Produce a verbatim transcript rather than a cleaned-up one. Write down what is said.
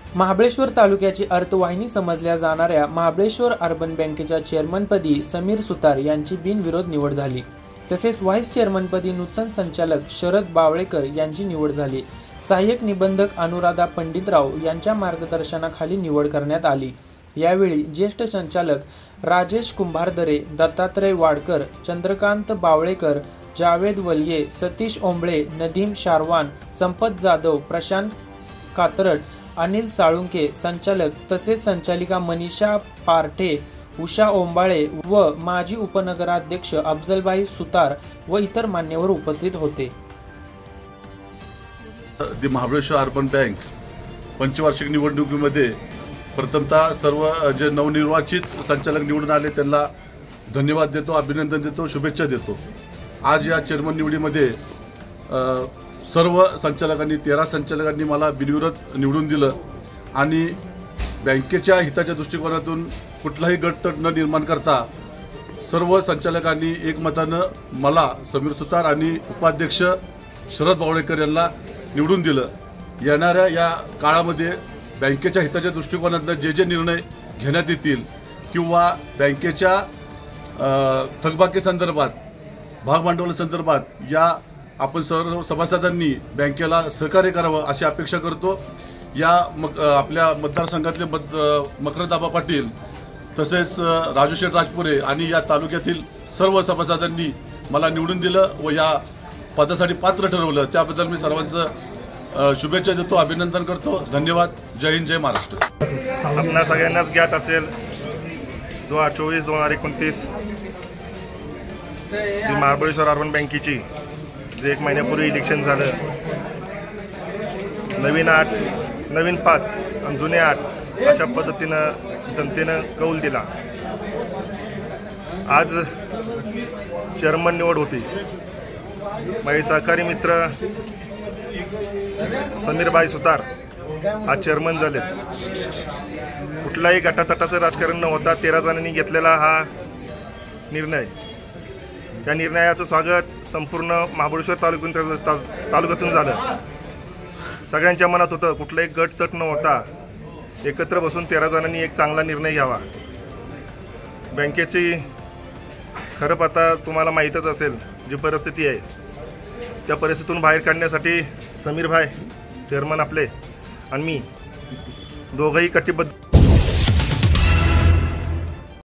महाबळेश्वर तालुक्याची अर्थवाहिनी समजल्या जाणाऱ्या महाबळेश्वर अर्बन बँकेच्या चेअरमनपदी समीर सुतार यांची बिनविरोध निवड झाली। तसेच व्हाईस चेअरमनपदी नूतन संचालक शरद बावळेकर यांची निवड झाली। सहाय्यक निबंधक अनुराधा पंडितराव यांच्या मार्गदर्शनाखाली निवड करण्यात आली। यावेळी ज्येष्ठ संचालक राजेश कुंभारदरे, दत्तात्रय वाडकर, चंद्रकांत बावळेकर, जावेद वलिये, सतीश ओंबळे, नदीम शारवान, संपत जाधव, प्रशांत कातरट, अनिल साळुंके संचालक तसेच संचालिका मनीषा पारठे, उषा ओंबाळे व माजी उपनगराध्यक्ष अफजलभाई सुतार व इतर मान्यवर उपस्थित होते। दी महाबळेश्वर अर्बन बँक पंचवार्षिक निवडणुकीमध्ये प्रथमतः सर्व जे नवनिर्वाचित संचालक निवडून आले त्यांना धन्यवाद देतो, अभिनंदन देतो, शुभेच्छा देतो। आज या चेअरमन निवडीमध्ये सर्व संचालकांनी तेरा संचालकांनी मला बिनविरोध निवडून दिलं आणि बँकेच्या हिताच्या दृष्टिकोनातून कुठलाही गटतट न निर्माण करता सर्व संचालकांनी एकमतानं मला समीर सुतार आणि उपाध्यक्ष शरद बावळेकर यांना निवडून दिलं। येणाऱ्या या काळामध्ये बँकेच्या हिताच्या दृष्टिकोनातून जे जे निर्णय घेण्यात येतील किंवा बँकेच्या थकबाकी संदर्भात, भागभांडवल संदर्भात या आपण सर्व सभासदांनी बँकेला सहकार्य करावं अशी अपेक्षा करतो। या मक आपल्या मतदारसंघातले मत मकरदाबा पाटील तसेच राजूशेठ राजपुरे आणि या तालुक्यातील सर्व सभासदांनी मला निवडून दिलं व या पदासाठी पात्र ठरवलं, त्याबद्दल मी सर्वांचं शुभेच्छा देतो, अभिनंदन करतो। धन्यवाद। जय हिंद, जय महाराष्ट्र। आपल्या सगळ्यांनाच ज्ञात असेल दोन हजार चोवीस दोन हजार एकोणतीस महाबळेश्वर अर्बन बँकेची जे एक महिन्यापूर्वी इलेक्शन झालं, नवीन आठ नवीन पाच आणि जुने आठ अशा पद्धतीनं जनतेनं कौल दिला। आज चेअरमन निवड होती। माझे सहकारी मित्र समीरभाई सुतार आज चेअरमन झाले। कुठलाही गटातटाचं राजकारण न होता तेरा जणांनी घेतलेला हा निर्णय, त्या निर्णयाचं स्वागत संपूर्ण महाबळेश्वर तालुक्यातून तालुक्यातून झालं। सगळ्यांच्या मनात होतं कुठलाही गटतट न होता एकत्र बसून तेरा जणांनी एक चांगला निर्णय घ्यावा। बँकेची खरं पाहता तुम्हाला माहीतच असेल जी परिस्थिती आहे, त्या परिस्थितीतून बाहेर काढण्यासाठी समीरभाई चेअरमन आपले आणि मी दोघंही कटिबद्ध